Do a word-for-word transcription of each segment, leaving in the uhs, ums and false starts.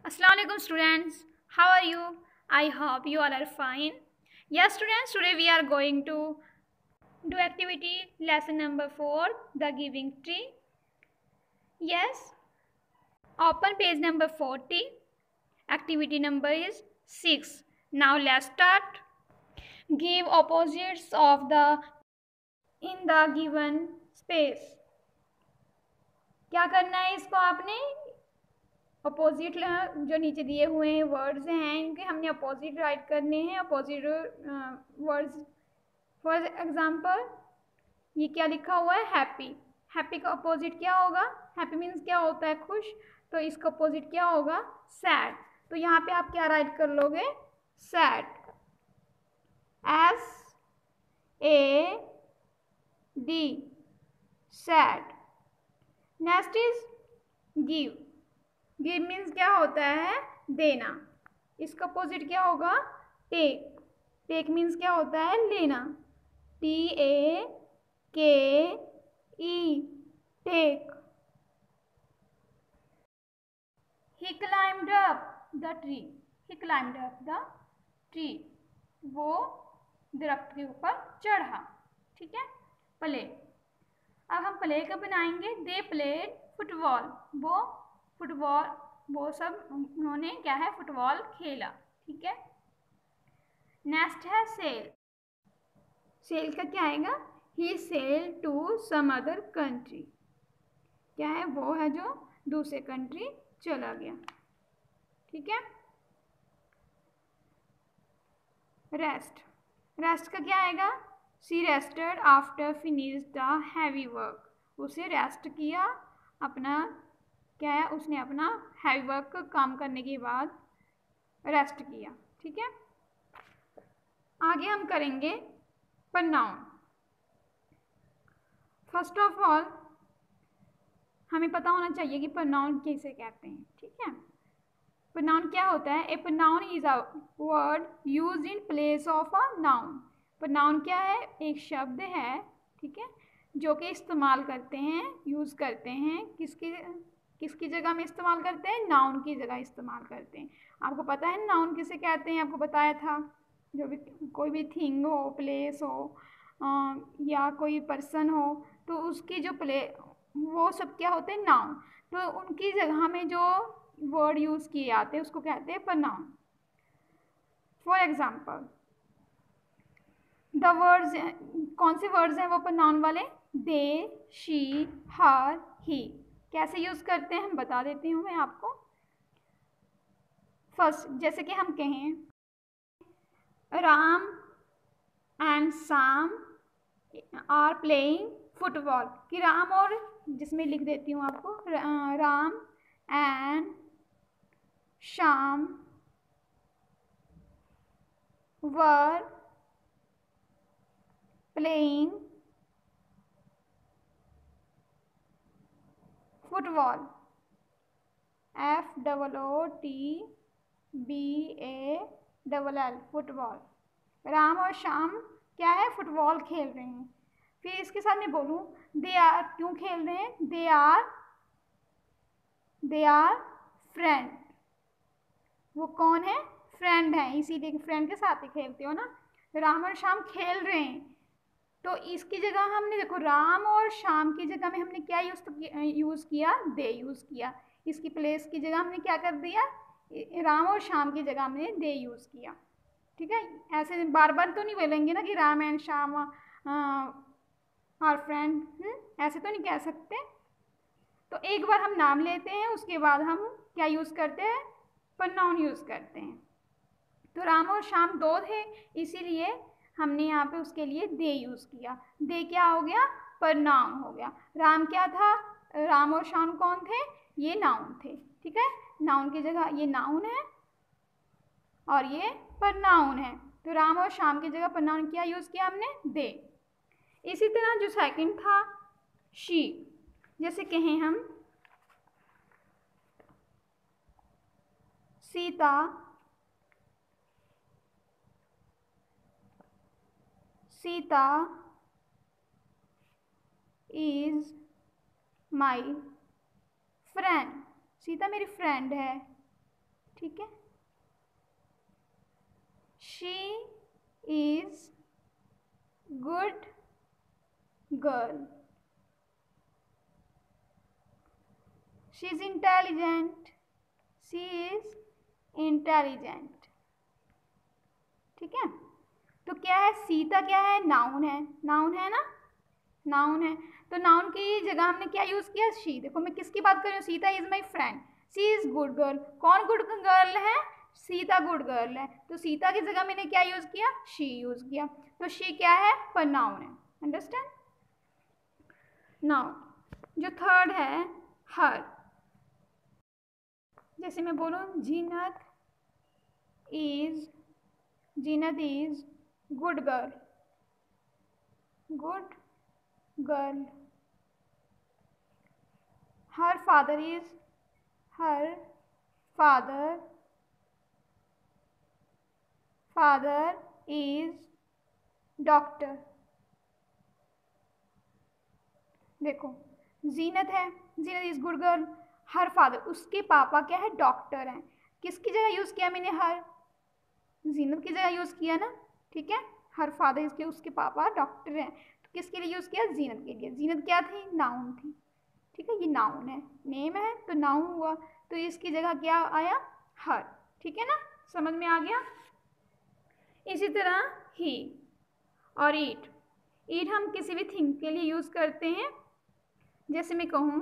Assalamualaikum students, how are you? I hope you all are fine. Yes students, today we are going to do activity lesson number four, the giving tree. Yes, open page number forty. Activity number is six. Now let's start. Give opposites of the in the given space. क्या करना है इसको आपने opposite जो नीचे दिए हुए हैं वर्ड्स हैं इनके हमने अपोजिट राइट करने हैं अपोजिट वर्ड्स। फॉर एग्जांपल ये क्या लिखा हुआ है हैप्पी। हैप्पी का अपोजिट क्या होगा? हैप्पी मीन्स क्या होता है? खुश। तो इसका अपोजिट क्या होगा? सैड। तो यहाँ पे आप क्या राइट कर लोगे? Sad. S A D sad. Next is give. Give means क्या होता है? देना। इसका अपोजिट क्या होगा? टेक। टेक मीन्स क्या होता है? लेना। T A K E take. He climbed up the tree. He climbed up the tree. वो दरख्त के ऊपर चढ़ा। ठीक है। प्ले। अब हम प्ले कब बनाएंगे? They played football. वो फुटबॉल वो सब उन्होंने क्या है? फुटबॉल खेला। ठीक है। नेक्स्ट है सेल। सेल का क्या आएगा? He sell to some other country. क्या है? वो है जो दूसरे कंट्री चला गया। ठीक है। रेस्ट। रेस्ट का क्या आएगा? She rested after finish the heavy work. उसे रेस्ट किया, अपना क्या है? उसने अपना हैवी वर्क काम करने के बाद रेस्ट किया। ठीक है। आगे हम करेंगे प्रोनाउन। फर्स्ट ऑफ ऑल हमें पता होना चाहिए कि प्रोनाउन किसे कहते हैं। ठीक है। प्रोनाउन क्या होता है? A pronoun is a word used in place of a noun. Pronoun क्या है? एक शब्द है, ठीक है, जो कि इस्तेमाल करते हैं, यूज़ करते हैं किसकी किसकी जगह में इस्तेमाल करते हैं? नाउन की जगह इस्तेमाल करते हैं। आपको पता है नाउन किसे कहते हैं? आपको बताया था। जो भी कोई भी थिंग हो, प्लेस हो आ, या कोई पर्सन हो, तो उसकी जो प्ले वो सब क्या होते हैं? नाउन। तो उनकी जगह में जो वर्ड यूज़ किए जाते हैं उसको कहते हैं pronoun. For example the words, कौन से वर्ड्स हैं वो प्रोनाउन वाले? They, she, her, he. कैसे यूज़ करते हैं हम बता देती हूँ मैं आपको। फर्स्ट जैसे कि हम कहें Ram and Sham are playing football, कि राम और, जिसमें लिख देती हूँ आपको, Ram and Sham were playing football. F double O T B A double L football. Ram और श्याम क्या है? फुटबॉल खेल रहे हैं। फिर इसके साथ मैं बोलूँ दे आर, क्यों खेल रहे हैं? They are they are friend. वो कौन है? फ्रेंड है, इसीलिए फ्रेंड के साथ ही खेलते हो ना। राम और श्याम खेल रहे हैं, तो इसकी जगह हमने देखो राम और श्याम की जगह में हमने क्या यूज यूज़ किया? दे यूज़ किया। इसकी प्लेस की जगह हमने क्या कर दिया? राम और श्याम की जगह हमने दे यूज़ किया। ठीक है। ऐसे बार बार तो नहीं बोलेंगे ना कि Ram and Shyam are friend, ऐसे तो नहीं कह सकते। तो एक बार हम नाम लेते हैं, उसके बाद हम क्या यूज़ करते हैं? प्रोनाउन यूज़ करते हैं। तो राम और श्याम दो थे, इसीलिए हमने यहाँ पे उसके लिए दे यूज़ किया। दे क्या हो गया? प्रोनाउन हो गया। राम क्या था? राम और श्याम कौन थे? ये नाउन थे। ठीक है। नाउन की जगह ये नाउन है और ये प्रोनाउन है। तो राम और श्याम की जगह प्रोनाउन क्या यूज़ किया हमने? दे। इसी तरह जो सेकंड था शी। जैसे कहें हम Sita Sita is my friend. Sita मेरी फ्रेंड है। ठीक है। She is good girl, she is intelligent, she is intelligent, ठीक है। तो क्या है, सीता क्या है, नाउन है, नाउन है ना, नाउन है। तो नाउन की जगह हमने क्या यूज किया, शी। देखो मैं किसकी बात कर रही हूँ, Sita is my friend, she is good girl. कौन गुड गर्ल है, सीता गुड गर्ल है। तो सीता की जगह मैंने क्या यूज किया, शी यूज किया। तो शी क्या है, पर नाउन है, अंडरस्टैंड। नाउन जो थर्ड है, हर। जैसे मैं बोलूँ Zeenat is, Zeenat is good girl, good girl. Her father is, her father, father is doctor. देखो जीनत है, Zeenat is good girl, her father, उसके पापा क्या है, डॉक्टर हैं। किसकी जगह यूज किया मैंने, हर, जीनत की जगह यूज किया ना, ठीक है। हर फादर इसके, उसके पापा डॉक्टर हैं, तो किसके लिए यूज किया, जीनत के लिए। जीनत क्या थी, नाउन थी, ठीक है। ये नाउन है, नेम है तो नाउन हुआ, तो इसकी जगह क्या आया, हर, ठीक है ना, समझ में आ गया। इसी तरह ही और ईट, ईट हम किसी भी थिंग के लिए यूज करते हैं। जैसे मैं कहूँ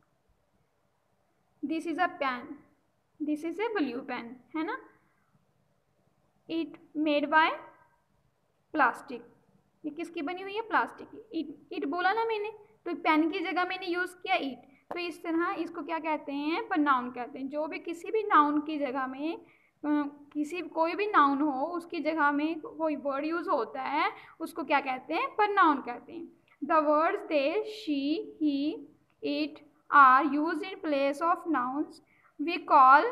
this is a pen, this is a blue pen, है ना। इट मेड बाय प्लास्टिक, ये किसकी बनी हुई है, प्लास्टिक की। इट, इट बोला ना मैंने, तो पेन की जगह मैंने यूज किया ईट। तो इस तरह इसको क्या कहते हैं, प्रनाउन कहते हैं। जो भी किसी भी नाउन की जगह में, किसी कोई भी नाउन हो उसकी जगह में कोई वर्ड यूज होता है, उसको क्या कहते हैं, प्रनाउन कहते हैं। The words they, she, he, it are used in place of nouns we call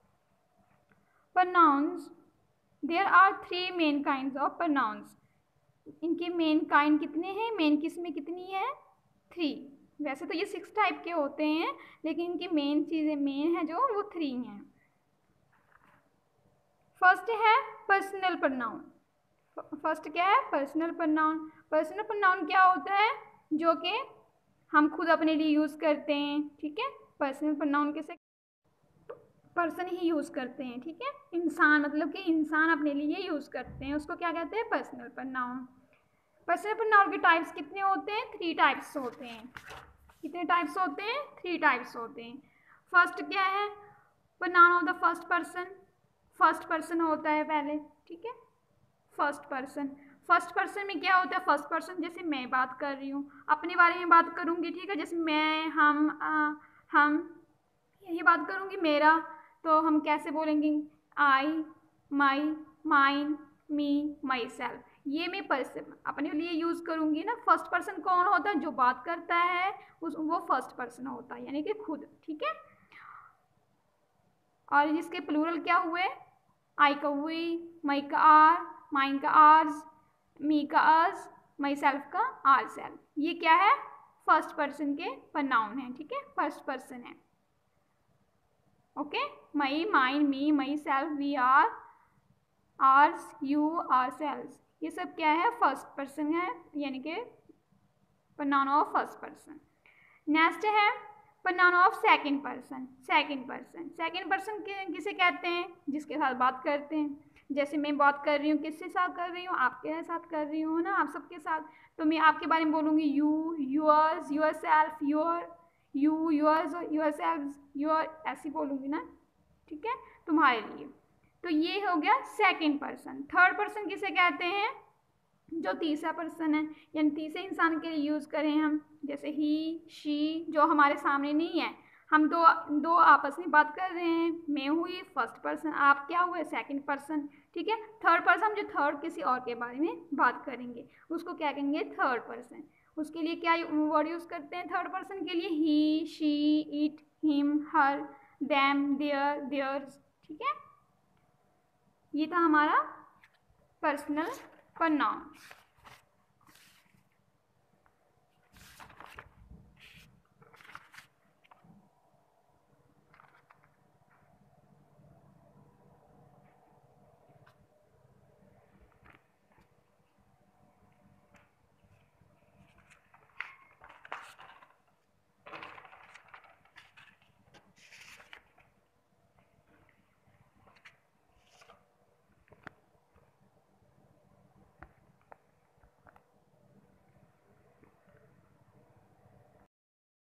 pronouns. There are three main kinds of pronouns. इनके मेन काइंड कितने हैं, मेन किस में कितनी है, थ्री। वैसे तो ये सिक्स टाइप के होते हैं, लेकिन इनकी मेन चीज़ें, मेन है जो, वो थ्री हैं। फर्स्ट है पर्सनल प्रोनाउन। फर्स्ट क्या है, पर्सनल प्रोनाउन। पर्सनल प्रोनाउन क्या होता है, जो कि हम खुद अपने लिए यूज़ करते हैं, ठीक है। पर्सनल प्रोनाउन किसे, पर्सन ही यूज़ करते हैं, ठीक है। इंसान, मतलब कि इंसान अपने लिए यूज़ करते हैं, उसको क्या कहते हैं, पर्सनल प्रोनाउन। पर्सनल प्रोनाउन के टाइप्स कितने होते हैं, थ्री टाइप्स होते हैं। कितने टाइप्स होते हैं, थ्री टाइप्स होते हैं। फर्स्ट क्या है, pronoun of the first person. First person होता है पहले, ठीक है। फर्स्ट पर्सन, फर्स्ट पर्सन में क्या होता है, फर्स्ट पर्सन जैसे मैं बात कर रही हूँ, अपने बारे में बात करूँगी, ठीक है। जैसे मैं, हम, आ, हम, यही बात करूँगी, मेरा, तो हम कैसे बोलेंगे, आई, माई, माइन, मी, माई सेल्फ। ये मैं पर्सन अपने लिए यूज़ करूँगी ना। फर्स्ट पर्सन कौन होता है, जो बात करता है उस, वो फर्स्ट पर्सन होता है, यानी कि खुद, ठीक है। और जिसके प्लूरल क्या हुए, आई का वी, माई का आर, माइन का आर्स, मी का अस, माई सेल्फ का आर सेल्फ। ये क्या है, फर्स्ट पर्सन के प्रोनाउन है, ठीक है, फर्स्ट पर्सन है। Okay, my, mine, me, myself, we our, ours, you, ourselves, ये सब क्या है, फर्स्ट पर्सन है, यानी कि pronoun of first person. Next है pronoun of second person. Second person, second person किसे कहते हैं, जिसके साथ बात करते हैं। जैसे मैं बात कर रही हूँ, किसके साथ कर रही हूँ, आपके साथ कर रही हूँ ना, आप सबके साथ। तो मैं आपके बारे में बोलूँगी you, yours, yourself, your, you, yours, yourself, your, ऐसी बोलूँगी ना, ठीक है, तुम्हारे लिए। तो ये हो गया सेकंड पर्सन। थर्ड पर्सन किसे कहते हैं, जो तीसरा पर्सन है, यानी तीसरे इंसान के लिए यूज़ करें हम, जैसे ही, शी, जो हमारे सामने नहीं है, हम दो दो आपस में बात कर रहे हैं, मैं हुई फर्स्ट पर्सन, आप क्या हुए, सेकंड पर्सन, ठीक है। थर्ड पर्सन, जो थर्ड किसी और के बारे में बात करेंगे, उसको क्या कहेंगे, थर्ड पर्सन। उसके लिए क्या वर्ड यूज़ करते हैं थर्ड पर्सन के लिए, he, she, it, him, her, them, their, theirs, ठीक है। ये था हमारा पर्सनल प्रोनाउन।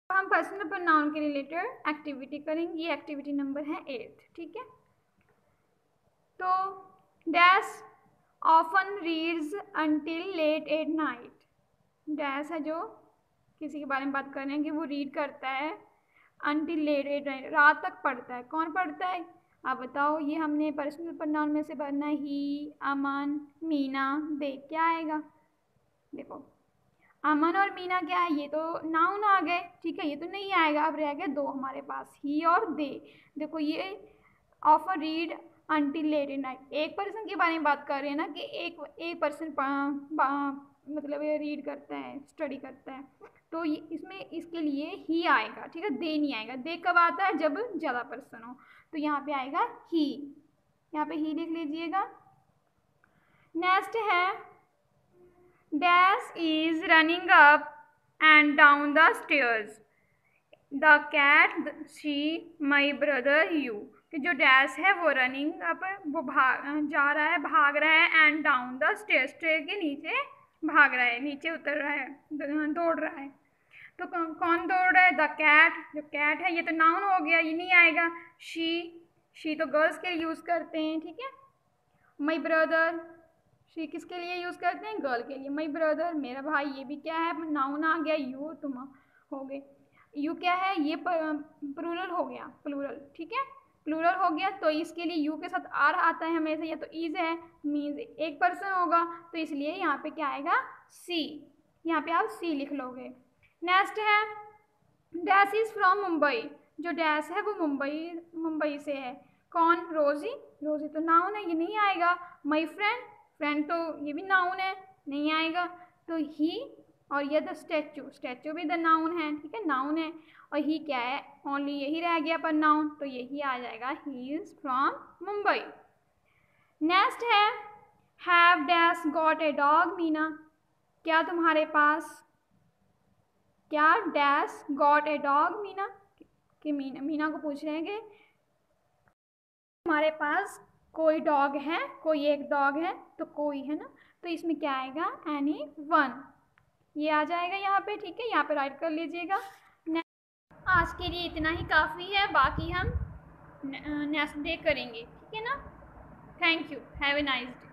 तो हम पर्सनल प्रोनाउन के रिलेटेड एक्टिविटी करेंगे। ये एक्टिविटी नंबर है एट, ठीक है। तो dash often reads until late at night. Dash है जो किसी के बारे में बात कर रहे हैं कि वो रीड करता है अंटिल लेट एट नाइट, रात तक पढ़ता है। कौन पढ़ता है आप बताओ। ये हमने पर्सनल प्रोनाउन में से भरना है। ही, अमन, मीना, दे। क्या आएगा देखो, अमन और मीना क्या है, ये तो नाउन आ गए, ठीक है। ये तो नहीं आएगा, अब रह गए दो हमारे पास, ही और दे। देखो ये often read until late at night, एक पर्सन के बारे में बात कर रहे हैं ना कि एक एक पर्सन मतलब ये रीड करता है, स्टडी करता है, तो ये इसमें इसके लिए ही आएगा, ठीक है। दे नहीं आएगा। दे कब आता है, जब ज़्यादा पर्सन हो, तो यहाँ पे आएगा ही। यहाँ पे ही लिख लीजिएगा। नेक्स्ट है dash is running up and down the stairs, the cat, she, my brother, you. कि जो डैश है वो रनिंग अप, वो भाग जा रहा है, भाग रहा है, and down the stair, stair के नीचे भाग रहा है, नीचे उतर रहा है, दौड़ रहा है। तो कौन दौड़ रहा है, द कैट, जो कैट है ये तो नाउन हो गया, ये नहीं आएगा। शी, शी तो गर्ल्स के लिए यूज़ करते हैं, ठीक है। माई ब्रदर, शी किसके लिए यूज़ करते हैं, गर्ल के लिए। माई ब्रदर, मेरा भाई, ये भी क्या है, नाउन आ गया। यू, तुम हो गए। यू क्या है, ये प्लूरल हो गया, प्लूरल, ठीक है। प्लूरल हो गया तो इसके लिए यू के साथ आर आता है हमेशा, या तो इज है, मीन्स एक पर्सन होगा, तो इसलिए यहाँ पे क्या आएगा, सी। यहाँ पे आप सी लिख लोगे। नेक्स्ट है डैश इज़ फ्रॉम मुंबई, जो डैश है वो मुंबई मुंबई से है। कौन, रोजी, रोजी तो नाउन है, ये नहीं आएगा। माई फ्रेंड, फ्रेंड तो ये भी नाउन है, नहीं आएगा। तो ही और ये द स्टैचू, स्टैचू भी द नाउन है, ठीक है, नाउन है। और ही क्या है, ओनली यही रह गया पर नाउन, तो यही आ जाएगा, he is from Mumbai. Next है have dash got a dog, Meena, क्या तुम्हारे पास, क्या dash got a dog, Meena, कि मीना मीना को पूछ रहे हैं कि तुम्हारे पास कोई डॉग है, कोई एक डॉग है, तो कोई है ना, तो इसमें क्या आएगा, एनी वन, ये आ जाएगा यहाँ पे, ठीक है। यहाँ पे राइट कर लीजिएगा। आज के लिए इतना ही काफ़ी है, बाकी हम नेक्स्ट डे करेंगे, ठीक है ना। Thank you, have a nice day.